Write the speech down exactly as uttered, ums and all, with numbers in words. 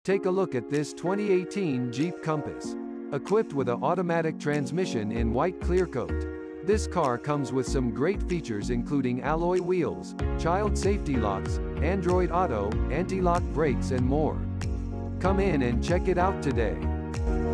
Take a look at this twenty eighteen Jeep Compass. Equipped with an automatic transmission in white clear coat. This car comes with some great features including alloy wheels, child safety locks, Android Auto, anti-lock brakes and more. Come in and check it out today.